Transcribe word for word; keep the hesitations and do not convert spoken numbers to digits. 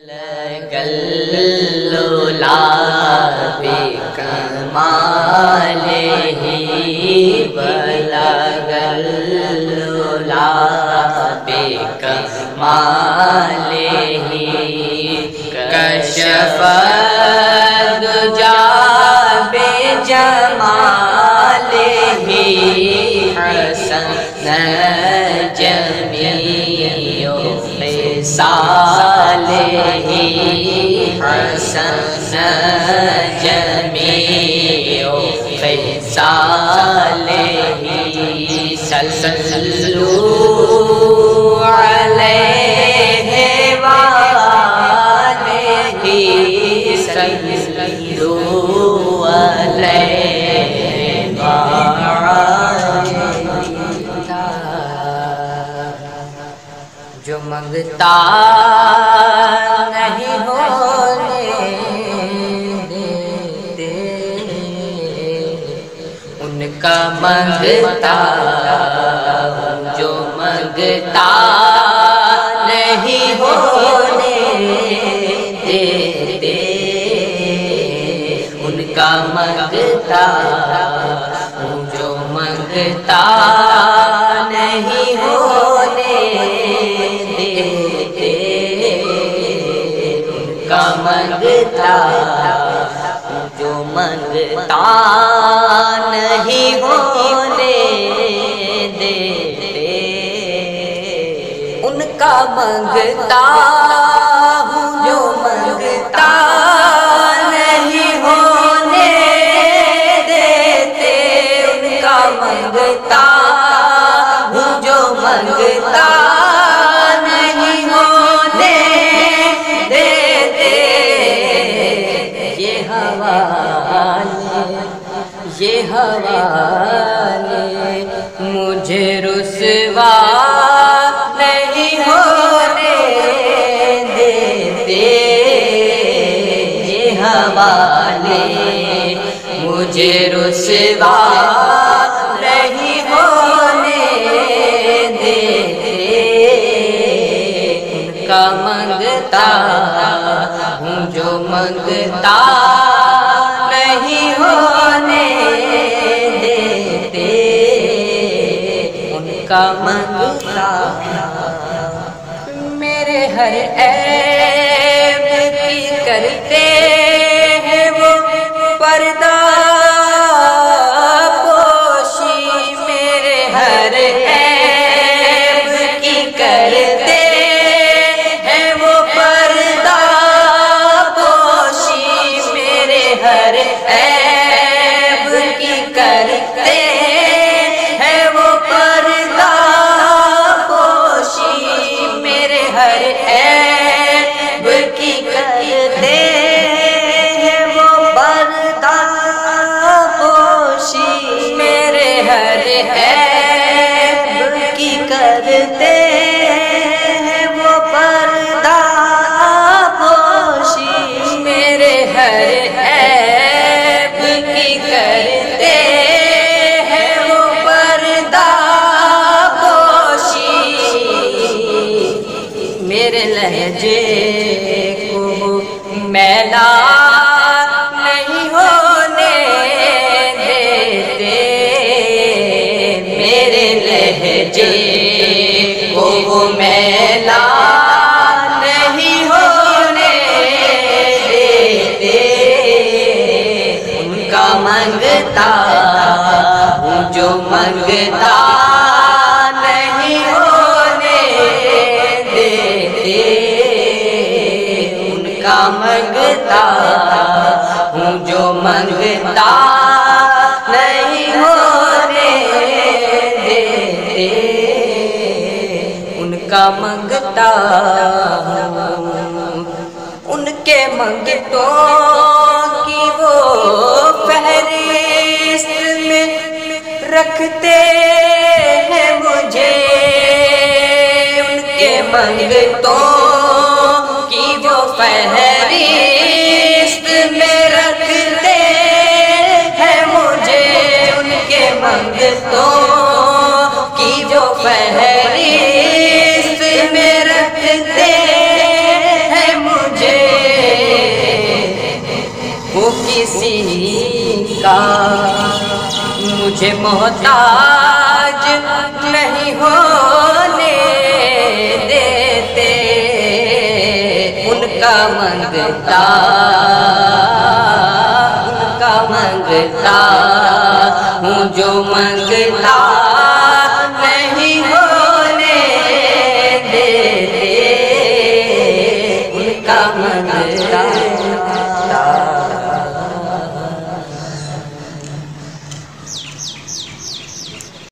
گلولا بکمالہ بلغ اللولا بکمالہ کشف الدجا بجمالہ حسن جمیع خصالہ حسن جمیع خصالہ صلوا علیہ وآلہ صلوا علیہ وآلہ جو منگتا نہیں ہونے دیتے ان کا منگتا جو منگتا نہیں ہونے دیتے ان کا منگتا جو منگتا نہیں ہونے دیتے ان کا منگتا جو منگتا نہیں ہونے دیتے ان کا منگتا ہوں جو منگتا نہیں ہونے دیتے ان کا منگتا ہوں جو منگتا نہیں ہونے دیتے یہ حوالے یہ حوالے مجھے رسوا نہیں ہونے دیتے یہ حوالے مجھے رسوا نہیں ہونے دیتے ان کا منگتا ہوں جو منگتا نہیں ہونے دیتے ان کا منگتا میرے ہر عیب کی کرتے ہیں وہ پردہ پوشی میرے ہر عیب کی کرتے ہیں وہ پردہ پوشی میرے ہر عیب کی کرتے ہیں وہ پردہ پوشی میرے ہر عیب کی کرتے ہیں وہ پردہ پوشی میرے ہر عیب کی کرتے ہیں وہ پردہ پوشی میرے ہر عیب کی کرتے ہیں وہ پردہ پوشی میرے لہجے کو میلا نہیں ہونے دیتے میرے لہجے کو میلا نہیں ہونے دیتے ان کا منگتا ہوں جو منگتا نہیں ہونے دیتے ان کا منگتا ہوں جو منگتا نہیں ہونے دیتے ان کا منگتا ہوں ان کے منگتوں کی وہ فہرست میں رکھتے ہیں مجھے ان کے منگتوں کی وہ فہرست میں رکھتے ہیں مجھے ان کے منگتوں کی جو فہرست میں رکھتے ہیں مجھے کسی کا، مجھے محتاج نہیں ہونے دیتے، ان کا منگتا ان کا منگتا ہوں جو منگتا